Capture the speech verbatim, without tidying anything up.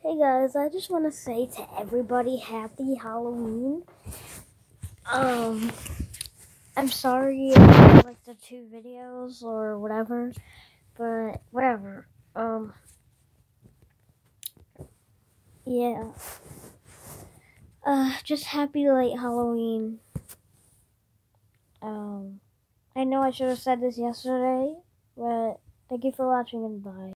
Hey guys, I just want to say to everybody, happy Halloween. Um, I'm sorry if I like the two videos or whatever, but whatever. Um, yeah. Uh, just happy late Halloween. Um, I know I should have said this yesterday, but thank you for watching and bye.